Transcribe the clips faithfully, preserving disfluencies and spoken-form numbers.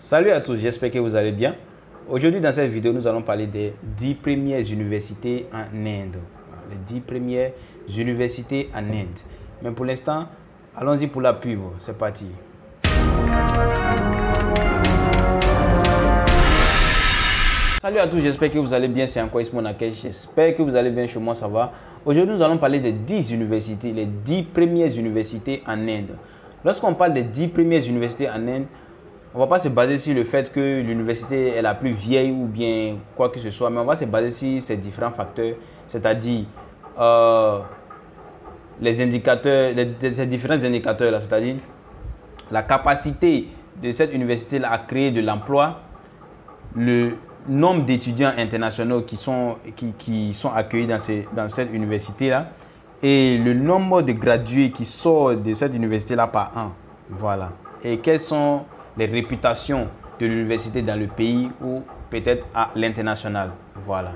Salut à tous, j'espère que vous allez bien. Aujourd'hui, dans cette vidéo, nous allons parler des dix premières universités en Inde. Les dix premières universités en Inde. Mais pour l'instant, allons-y pour la pub. C'est parti. Salut à tous, j'espère que vous allez bien. C'est encore Ismo Nakesh. J'espère que vous allez bien. Chez moi, ça va. Aujourd'hui, nous allons parler des dix universités, les dix premières universités en Inde. Lorsqu'on parle des dix premières universités en Inde, on ne va pas se baser sur le fait que l'université est la plus vieille ou bien quoi que ce soit, mais on va se baser sur ces différents facteurs, c'est-à-dire euh, les indicateurs, les, ces différents indicateurs-là, c'est-à-dire la capacité de cette université-là à créer de l'emploi, le nombre d'étudiants internationaux qui sont, qui, qui sont accueillis dans, ces, dans cette université-là et le nombre de gradués qui sortent de cette université-là par an. Voilà. Et quels sont les réputations de l'université dans le pays ou peut-être à l'international. Voilà.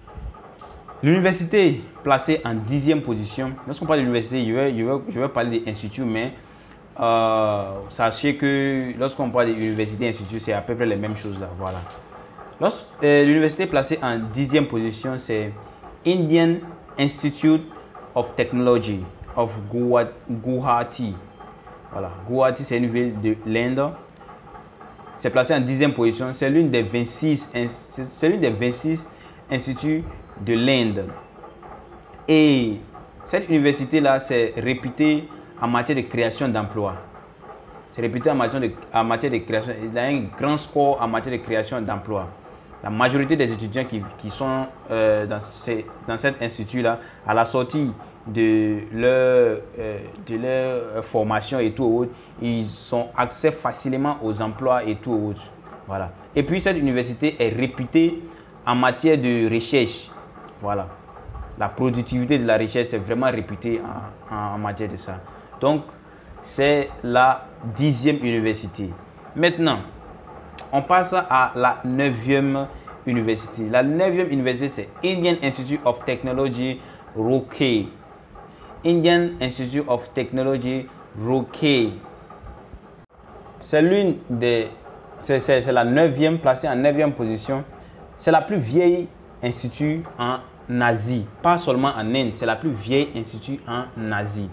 L'université placée en dixième position. Lorsqu'on parle de l'université, je vais, je, vais, je vais parler des instituts, mais euh, sachez que lorsqu'on parle d'université et instituts, c'est à peu près les mêmes choses là. Voilà. Euh, l'université placée en dixième position, c'est Indian Institute of Technology of Guwahati. Voilà. Guwahati, c'est une ville de l'Inde. C'est placé en dixième position. C'est l'une des vingt-six, c'est l'une des vingt-six instituts de l'Inde. Et cette université-là, c'est réputé en matière de création d'emplois. C'est réputé en matière, de, en matière de création. Il a un grand score en matière de création d'emplois. La majorité des étudiants qui, qui sont euh, dans, ces, dans cet institut-là, à la sortie de leur, euh, de leur formation et tout autre, ils ont accès facilement aux emplois et tout autre. Voilà. Et puis cette université est réputée en matière de recherche. Voilà. La productivité de la recherche est vraiment réputée en, en, en matière de ça. Donc c'est la dixième université. Maintenant, on passe à la neuvième université. La neuvième université, c'est Indian Institute of Technology, Roorkee. Indian Institute of Technology, Roorkee. C'est l'une des, c'est la neuvième, placée en neuvième position. C'est la plus vieille institut en Asie, pas seulement en Inde. C'est la plus vieille institut en Asie.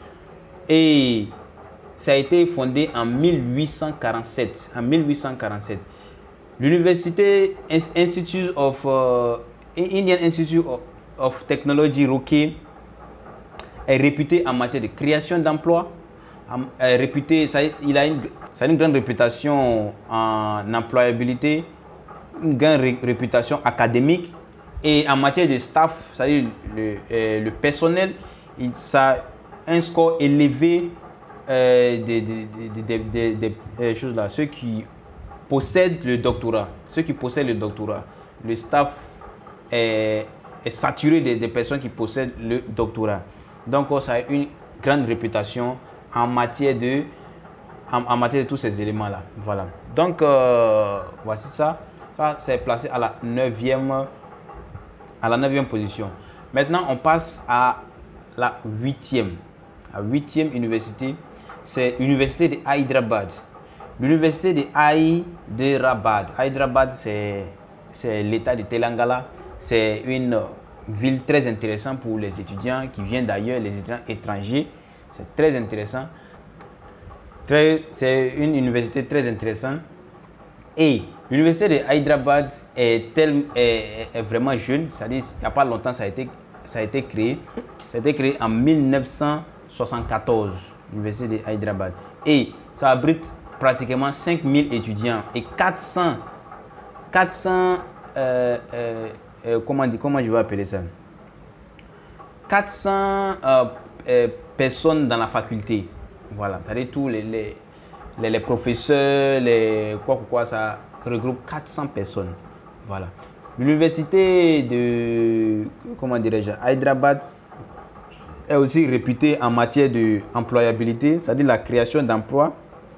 Et ça a été fondé en mille huit cent quarante-sept. En mille huit cent quarante-sept, l'université Institute of uh, Indian Institute of, of Technology, Roorkee, est réputé en matière de création d'emplois. Est réputé, ça, il a une, ça a une grande réputation en employabilité, une grande ré, réputation académique et en matière de staff, c'est-à-dire le, euh, le personnel, il, ça a un score élevé euh, des, des, des, des, des, des choses là. Ceux qui possèdent le doctorat, ceux qui possèdent le doctorat, le staff est, est saturé des, des personnes qui possèdent le doctorat. Donc, ça a une grande réputation en matière de, en, en matière de tous ces éléments-là. Voilà. Donc, euh, voici ça. Ça, c'est placé à la neuvième, à la neuvième position. Maintenant, on passe à la huitième. La huitième université, c'est l'université de Hyderabad. L'université de Hyderabad. Hyderabad, c'est l'état de Telangana. C'est une ville très intéressante pour les étudiants qui viennent d'ailleurs, les étudiants étrangers. C'est très intéressant. C'est une université très intéressante. Et l'université de Hyderabad est, tel, est, est vraiment jeune. C'est-à-dire il n'y a pas longtemps, ça a été, ça a été créé. Ça a été créé en mille neuf cent soixante-quatorze, l'université de Hyderabad. Et ça abrite pratiquement cinq mille étudiants et quatre cents, quatre cents euh, euh, Euh, comment, comment je vais appeler ça, quatre cents euh, euh, personnes dans la faculté. Voilà, c'est-à-dire tous les, les, les, les professeurs, les quoi, quoi, quoi, ça regroupe quatre cents personnes. Voilà. L'université de, comment dirais-je, Hyderabad est aussi réputée en matière d'employabilité, c'est-à-dire la création d'emplois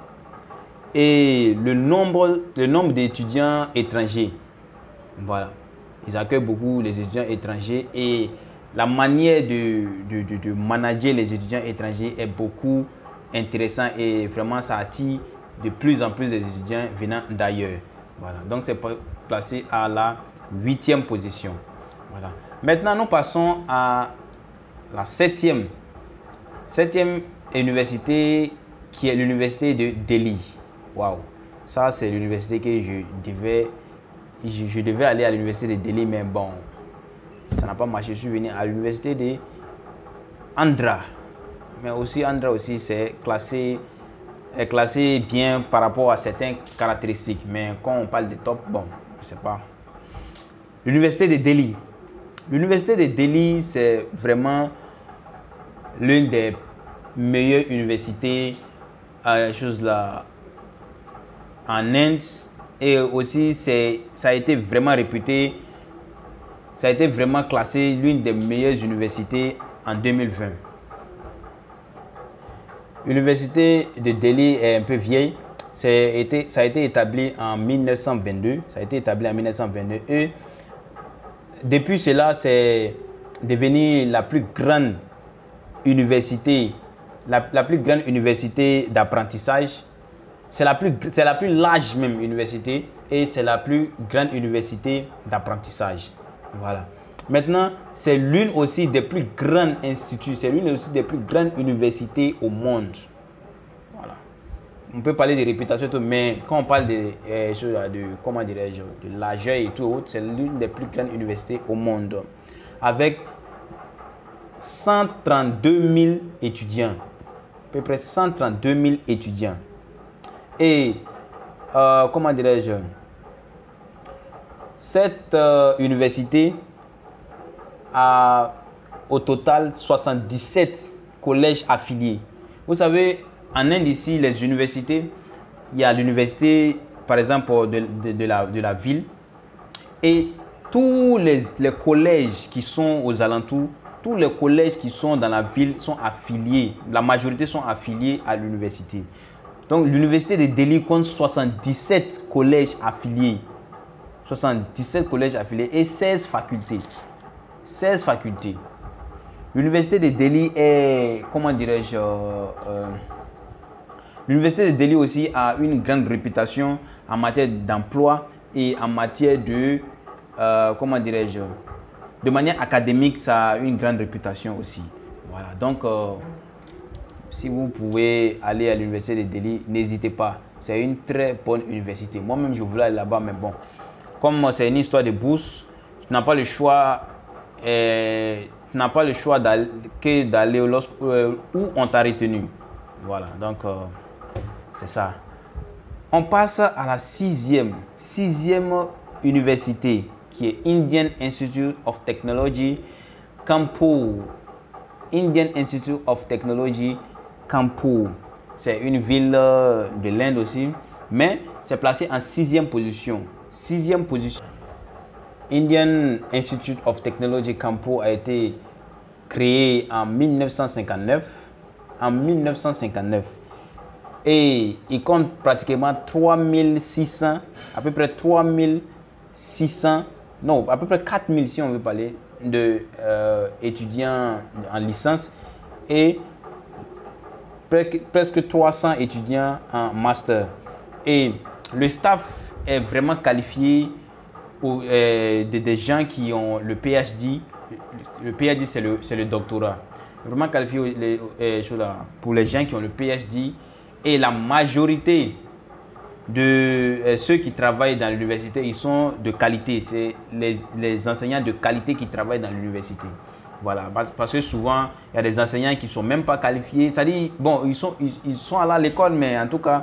et le nombre, le nombre d'étudiants étrangers. Voilà. Ils accueillent beaucoup les étudiants étrangers et la manière de, de, de, de manager les étudiants étrangers est beaucoup intéressante et vraiment ça attire de plus en plus d'étudiants venant d'ailleurs. Voilà. Donc, c'est placé à la huitième position. Voilà. Maintenant, nous passons à la septième. Septième université qui est l'université de Delhi. Waouh! Ça, c'est l'université que je devais, je, je devais aller à l'université de Delhi, mais bon, ça n'a pas marché. Je suis venu à l'université de Andhra. Mais aussi, Andhra aussi, c'est classé, est classé bien par rapport à certaines caractéristiques. Mais quand on parle de top, bon, je ne sais pas. L'université de Delhi. L'université de Delhi, c'est vraiment l'une des meilleures universités à chose là en Inde, et aussi c'est ça a été vraiment réputé, ça a été vraiment classé l'une des meilleures universités en deux mille vingt. L'université de Delhi est un peu vieille. Été, ça a été établi en mille neuf cent vingt-deux. Ça a été établi en mille neuf cent vingt-deux. Et depuis cela, c'est devenu la plus grande université, la, la plus grande université d'apprentissage. C'est la plus, c'est la plus large même université et c'est la plus grande université d'apprentissage. Voilà. Maintenant, c'est l'une aussi des plus grands instituts, c'est l'une aussi des plus grandes universités au monde. Voilà. On peut parler de réputation, mais quand on parle de, euh, de comment dirais-je, de largeur et tout, c'est l'une des plus grandes universités au monde. Avec cent trente-deux mille étudiants. À peu près cent trente-deux mille étudiants. Et, euh, comment dirais-je, cette euh, université a au total soixante-dix-sept collèges affiliés. Vous savez, en Inde ici, les universités, il y a l'université, par exemple, de, de, de, la, de la ville. Et tous les, les collèges qui sont aux alentours, tous les collèges qui sont dans la ville sont affiliés. La majorité sont affiliés à l'université. Donc, l'université de Delhi compte soixante-dix-sept collèges affiliés. soixante-dix-sept collèges affiliés et seize facultés. seize facultés. L'université de Delhi est, comment dirais-je, euh, euh, l'université de Delhi aussi a une grande réputation en matière d'emploi et en matière de, euh, comment dirais-je, de manière académique, ça a une grande réputation aussi. Voilà, donc, euh, si vous pouvez aller à l'université de Delhi, n'hésitez pas. C'est une très bonne université. Moi-même, je voulais aller là-bas, mais bon, comme c'est une histoire de bourse, tu n'as pas le choix, euh, tu n'as pas le choix d'aller, que d'aller euh, où on t'a retenu. Voilà, donc euh, c'est ça. On passe à la sixième, sixième université, qui est Indian Institute of Technology, Kanpur. Indian Institute of Technology, Kanpur. C'est une ville de l'Inde aussi, mais c'est placé en sixième position. Sixième position. Indian Institute of Technology Kanpur a été créé en mille neuf cent cinquante-neuf. En mille neuf cent cinquante-neuf. Et il compte pratiquement trois mille six cents, à peu près trois mille six cents, non, à peu près quatre mille si on veut parler, de euh, étudiants en licence et presque trois cents étudiants en master. Et le staff est vraiment qualifié au, euh, de, des gens qui ont le P H D. Le P H D, c'est le, le doctorat. Vraiment qualifié les, euh, pour les gens qui ont le P H D. Et la majorité de euh, ceux qui travaillent dans l'université, ils sont de qualité. C'est les, les enseignants de qualité qui travaillent dans l'université. Voilà, parce que souvent, il y a des enseignants qui ne sont même pas qualifiés. C'est-à-dire, bon, ils sont, ils, ils sont allés à l'école, mais en tout cas,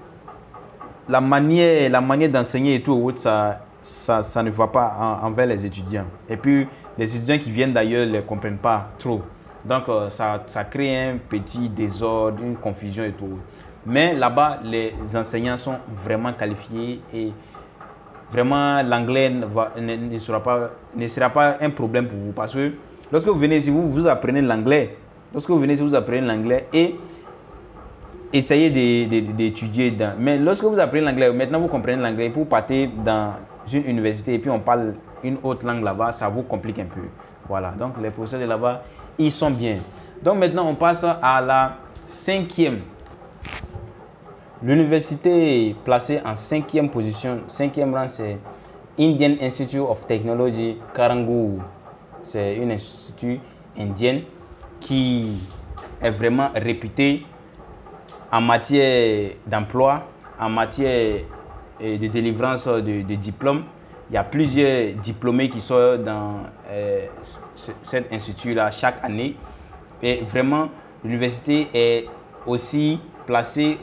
la manière, la manière d'enseigner et tout, ça, ça, ça ne va pas en, envers les étudiants. Et puis, les étudiants qui viennent d'ailleurs ne comprennent pas trop. Donc, euh, ça, ça crée un petit désordre, une confusion et tout. Mais là-bas, les enseignants sont vraiment qualifiés et vraiment l'anglais ne, ne, ne, sera pas, ne sera pas un problème pour vous. Parce que lorsque vous venez ici, vous, vous apprenez l'anglais. Lorsque vous venez ici, vous apprenez l'anglais et essayez d'étudier. Mais lorsque vous apprenez l'anglais, maintenant vous comprenez l'anglais, vous partez dans une université et puis on parle une autre langue là-bas, ça vous complique un peu. Voilà, donc les professeurs de là-bas, ils sont bien. Donc maintenant, on passe à la cinquième. L'université est placée en cinquième position. Cinquième rang, c'est Indian Institute of Technology, Karangoor. C'est une institut indienne qui est vraiment réputée en matière d'emploi, en matière de délivrance de, de diplômes. Il y a plusieurs diplômés qui sont dans euh, cet institut-là chaque année. Et vraiment, l'université est aussi placée,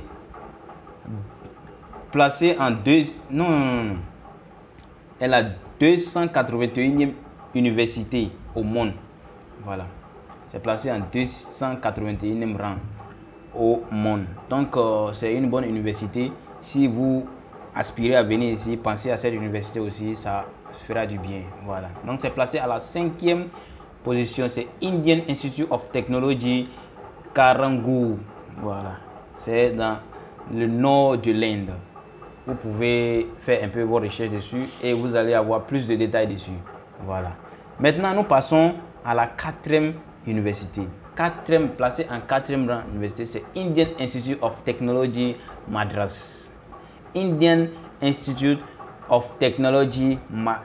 placée en deux... Non, non, non, non. Elle a deux cent quatre-vingt-unième université au monde. Voilà. C'est placé en deux cent quatre-vingt-unième rang au monde. Donc, euh, c'est une bonne université. Si vous aspirez à venir ici, pensez à cette université aussi, ça fera du bien. Voilà. Donc, c'est placé à la cinquième position. C'est Indian Institute of Technology, Karangoor. Voilà. C'est dans le nord de l'Inde. Vous pouvez faire un peu vos recherches dessus et vous allez avoir plus de détails dessus. Voilà. Maintenant, nous passons à la quatrième université. Quatrième, placée en quatrième rang université, c'est Indian Institute of Technology, Madras. Indian Institute of Technology,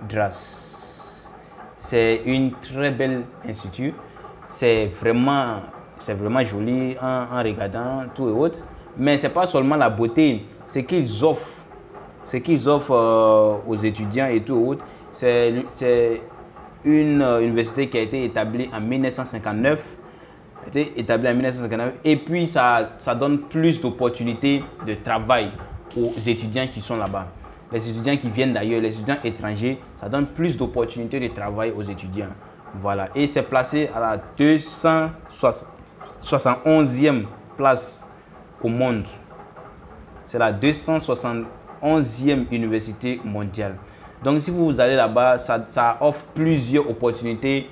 Madras. C'est une très belle institut. C'est vraiment, c'est vraiment joli en, en regardant tout et autres. Mais ce n'est pas seulement la beauté, ce qu'ils offrent, ce qu'ils offrent euh, aux étudiants et tout et autres. C'est une euh, université qui a été établie en mille neuf cent cinquante-neuf. A été établie en mille neuf cent cinquante-neuf. Et puis, ça, ça donne plus d'opportunités de travail aux étudiants qui sont là-bas. Les étudiants qui viennent d'ailleurs, les étudiants étrangers, ça donne plus d'opportunités de travail aux étudiants. Voilà. Et c'est placé à la deux cent soixante et onzième place au monde. C'est la deux cent soixante et onzième université mondiale. Donc, si vous allez là-bas, ça, ça offre plusieurs opportunités.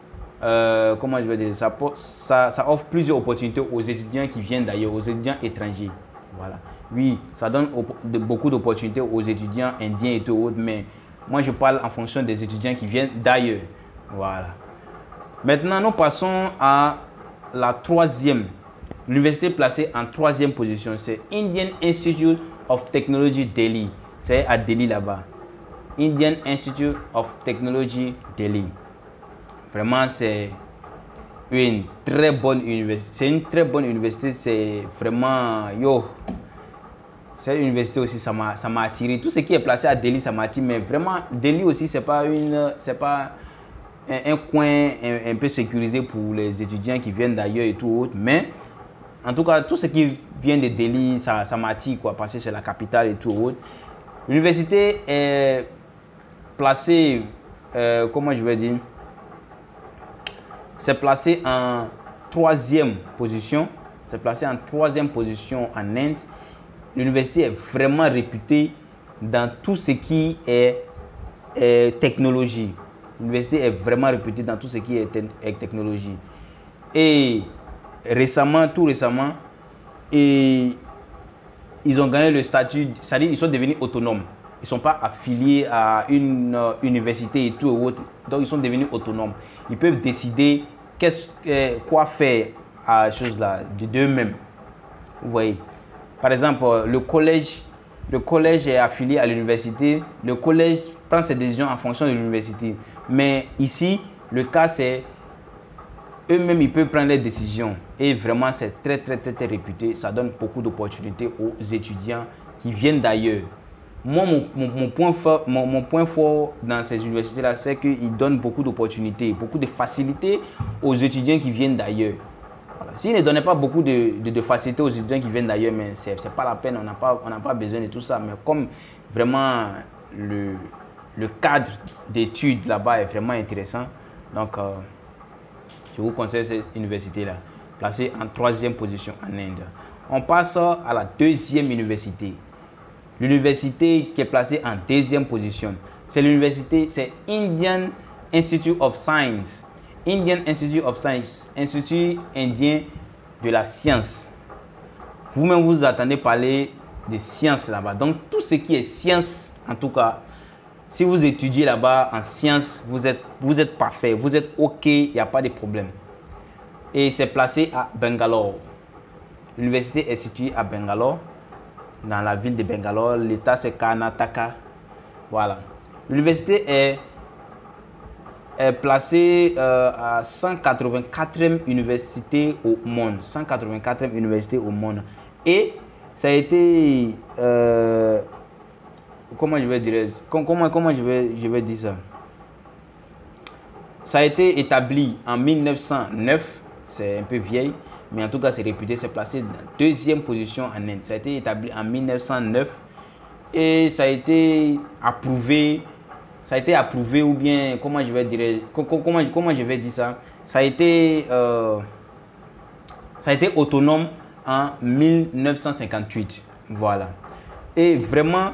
Euh, comment je vais dire ça, ça, ça offre plusieurs opportunités aux étudiants qui viennent d'ailleurs, aux étudiants étrangers. Voilà. Oui, ça donne de, beaucoup d'opportunités aux étudiants indiens et tout autres, mais moi, je parle en fonction des étudiants qui viennent d'ailleurs. Voilà. Maintenant, nous passons à la troisième. L'université placée en troisième position, c'est Indian Institute of Technology, Delhi. C'est à Delhi là-bas. Indian Institute of Technology, Delhi. Vraiment, c'est une très bonne université. C'est une très bonne université. C'est vraiment, yo, cette université aussi, ça m'a, ça m'a attiré. Tout ce qui est placé à Delhi, ça m'a attiré. Mais vraiment, Delhi aussi, c'est pas une, c'est pas un, un coin un, un peu sécurisé pour les étudiants qui viennent d'ailleurs et tout autre. Mais en tout cas, tout ce qui vient de Delhi, ça, ça m'attire, quoi, parce que c'est la capitale et tout autre. L'université est placée, euh, comment je vais dire, c'est placé en troisième position. C'est placé en troisième position en Inde. L'université est vraiment réputée dans tout ce qui est, est technologie. L'université est vraiment réputée dans tout ce qui est, te est technologie. Et récemment, tout récemment, et ils ont gagné le statut, c'est-à-dire ils sont devenus autonomes. Ils ne sont pas affiliés à une euh, université et tout autre. Donc, ils sont devenus autonomes. Ils peuvent décider euh, quoi faire à ces choses-là d'eux-mêmes. Vous voyez. Par exemple, le collège, le collège est affilié à l'université. Le collège prend ses décisions en fonction de l'université. Mais ici, le cas, c'est eux-mêmes, ils peuvent prendre les décisions. Et vraiment, c'est très, très, très, très réputé. Ça donne beaucoup d'opportunités aux étudiants qui viennent d'ailleurs. Moi, mon, mon, mon, point fort, mon, mon point fort dans ces universités-là, c'est qu'ils donnent beaucoup d'opportunités, beaucoup de facilités aux étudiants qui viennent d'ailleurs. Voilà. S'ils ne donnaient pas beaucoup de, de, de facilités aux étudiants qui viennent d'ailleurs, mais ce n'est pas la peine, on n'a pas, on n'a pas besoin de tout ça. Mais comme vraiment le, le cadre d'études là-bas est vraiment intéressant, donc euh, je vous conseille cette université-là, placée en troisième position en Inde. On passe à la deuxième université. L'université qui est placée en deuxième position, c'est l'université, c'est Indian Institute of Science. Indian Institute of Science, Institut indien de la science. Vous-même, vous attendez parler de science là-bas. Donc, tout ce qui est science, en tout cas, si vous étudiez là-bas en science, vous êtes, vous êtes parfait, vous êtes OK, il n'y a pas de problème. Et c'est placé à Bangalore. L'université est située à Bangalore. dans la ville de Bangalore. L'État, c'est Karnataka. Voilà. L'université est, est placée euh, à cent quatre-vingt-quatrième université au monde. cent quatre-vingt-quatrième université au monde. Et ça a été... Euh, comment je vais dire comment, comment je, vais, je vais dire ça Ça a été établi en mille neuf cent neuf. C'est un peu vieille. Mais en tout cas, c'est réputé. C'est placé en deuxième position en Inde. Ça a été établi en mille neuf cent neuf. Et ça a été approuvé. Ça a été approuvé ou bien... Comment je vais dire Comment, comment je vais dire ça Ça a été... Euh, ça a été autonome en mille neuf cent cinquante-huit. Voilà. Et vraiment,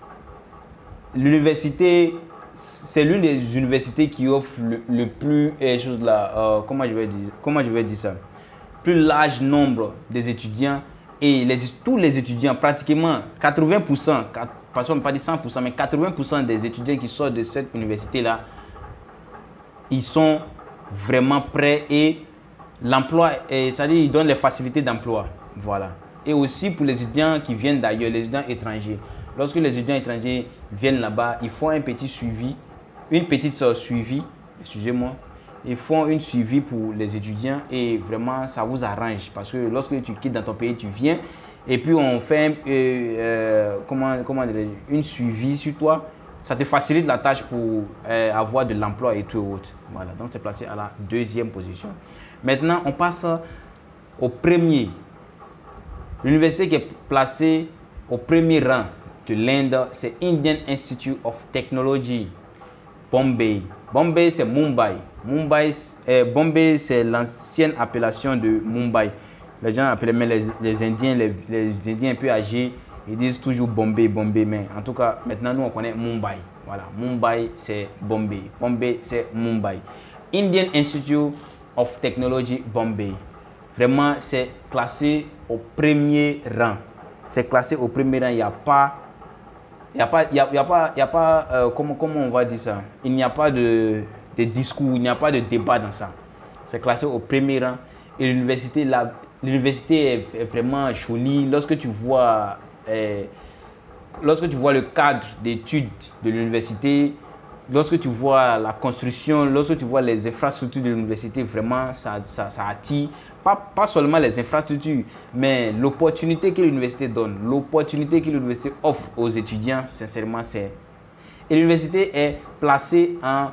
l'université, c'est l'une des universités qui offre le, le plus, eh, chose là, euh, comment je vais dire, comment je vais dire ça, plus large nombre des étudiants et les, tous les étudiants, pratiquement quatre-vingts pour cent, parce qu'on ne peut pas dire cent pour cent, mais quatre-vingts pour cent des étudiants qui sortent de cette université-là, ils sont vraiment prêts et l'emploi, c'est-à-dire ils donnent les facilités d'emploi. Voilà. Et aussi pour les étudiants qui viennent d'ailleurs, les étudiants étrangers. Lorsque les étudiants étrangers viennent là-bas, ils font un petit suivi, une petite suivi, excusez-moi, ils font une suivi pour les étudiants et vraiment ça vous arrange parce que lorsque tu quittes dans ton pays, tu viens et puis on fait un, euh, euh, comment, comment dire, une suivi sur toi, ça te facilite la tâche pour euh, avoir de l'emploi et tout autre. Voilà, donc c'est placé à la deuxième position. Maintenant, on passe au premier. L'université qui est placée au premier rang de l'Inde, c'est Indian Institute of Technology, Bombay. Bombay, c'est Mumbai. Mumbai, euh, Bombay, c'est l'ancienne appellation de Mumbai. Les gens appellent même les, les Indiens, les, les Indiens un peu âgés, ils disent toujours Bombay, Bombay. Mais en tout cas, maintenant, nous, on connaît Mumbai. Voilà, Mumbai, c'est Bombay. Bombay, c'est Mumbai. Indian Institute of Technology, Bombay. Vraiment, c'est classé au premier rang. C'est classé au premier rang. Il n'y a pas... Il n'y a pas, il y a, il y a pas, il y a pas euh, comment, comment on va dire ça? Il n'y a pas de, de discours, il n'y a pas de débat dans ça. C'est classé au premier rang. Et l'université, l'université est, est vraiment jolie. Lorsque tu vois, euh, lorsque tu vois le cadre d'études de l'université, lorsque tu vois la construction, lorsque tu vois les infrastructures de l'université, vraiment, ça, ça, ça attire. Pas, pas seulement les infrastructures, mais l'opportunité que l'université donne, l'opportunité que l'université offre aux étudiants, sincèrement, c'est... Et l'université est placée en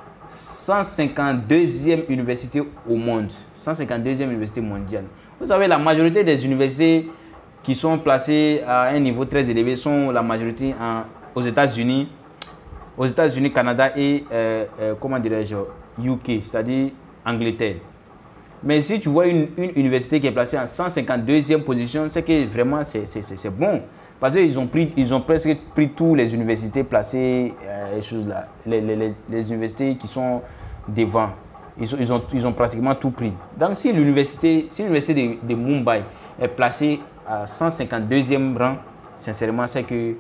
cent cinquante-deuxième université au monde, cent cinquante-deuxième université mondiale. Vous savez, la majorité des universités qui sont placées à un niveau très élevé sont la majorité en, aux États-Unis, aux États-Unis, Canada et, euh, euh, comment dirais-je, U K, c'est-à-dire Angleterre. Mais si tu vois une, une université qui est placée en cent cinquante-deuxième position, c'est que vraiment c'est bon. Parce qu'ils ont, pris, ils ont presque pris toutes les universités placées, euh, choses là, les, les, les, les universités qui sont devant. Ils ont, ils, ont, ils ont pratiquement tout pris. Donc si l'université si l'université de, de Mumbai est placée à cent cinquante-deuxième rang, sincèrement, c'est que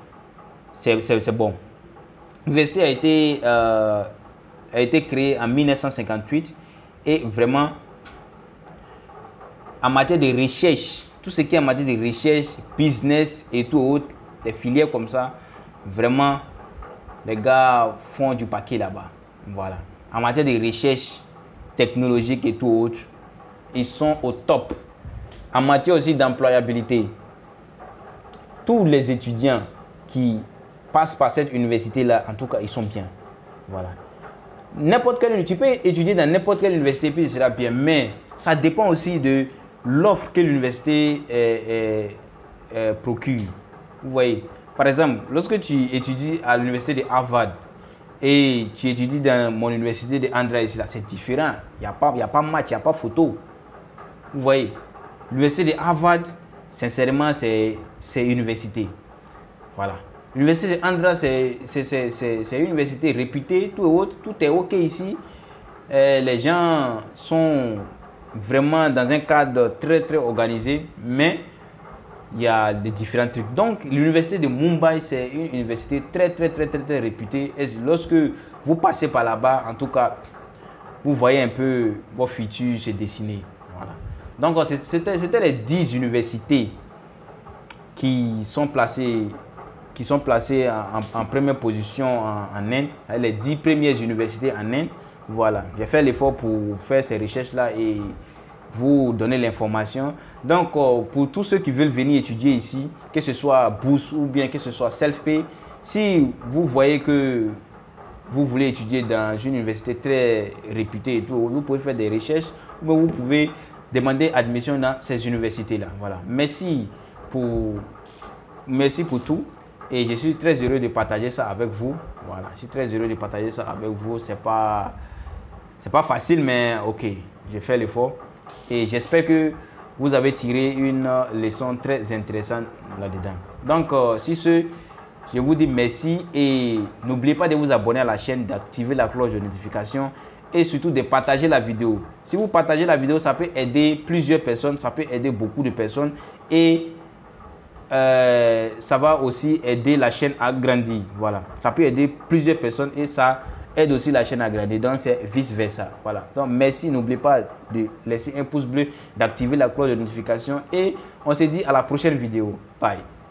c'est bon. L'université a été, euh, a été créée en mille neuf cent cinquante-huit et vraiment, en matière de recherche, tout ce qui est en matière de recherche, business et tout autre, les filières comme ça, vraiment, les gars font du paquet là-bas. Voilà. En matière de recherche technologique et tout autre, ils sont au top. En matière aussi d'employabilité, tous les étudiants qui passent par cette université-là, en tout cas, ils sont bien. Voilà. N'importe quelle, tu peux étudier dans n'importe quelle université, puis ce sera bien, mais ça dépend aussi de l'offre que l'université procure. Vous voyez, par exemple, lorsque tu étudies à l'université de Harvard et tu étudies dans mon université de Andhra, c'est différent. Il n'y a pas, il n'y a pas match, il n'y a pas photo. Vous voyez, l'université de Harvard, sincèrement, c'est université. Voilà. L'université de Andhra, c'est une université réputée, tout est, autre, tout est OK ici. Euh, les gens sont vraiment dans un cadre très très organisé, mais il y a des différents trucs. Donc l'université de Mumbai, c'est une université très très très très très réputée. Et lorsque vous passez par là-bas, en tout cas, vous voyez un peu vos futurs se dessiner. Voilà. Donc c'était les dix universités qui sont placées, qui sont placées en, en, en première position en, en Inde, les dix premières universités en Inde. Voilà, j'ai fait l'effort pour faire ces recherches-là et vous donner l'information. Donc, euh, pour tous ceux qui veulent venir étudier ici, que ce soit bourse ou bien que ce soit self-pay, si vous voyez que vous voulez étudier dans une université très réputée et tout, vous pouvez faire des recherches ou bien vous pouvez demander admission dans ces universités-là. Voilà. Merci pour, merci pour tout et je suis très heureux de partager ça avec vous. Voilà, je suis très heureux de partager ça avec vous. C'est pas, c'est pas facile, mais ok, j'ai fait l'effort. Et j'espère que vous avez tiré une leçon très intéressante là-dedans. Donc, euh, si ce, je vous dis merci et n'oubliez pas de vous abonner à la chaîne, d'activer la cloche de notification et surtout de partager la vidéo. Si vous partagez la vidéo, ça peut aider plusieurs personnes, ça peut aider beaucoup de personnes et euh, ça va aussi aider la chaîne à grandir. Voilà, ça peut aider plusieurs personnes et ça aide aussi la chaîne à grandir, donc c'est vice versa. Voilà, donc merci, n'oubliez pas de laisser un pouce bleu, d'activer la cloche de notification et on se dit à la prochaine vidéo. Bye.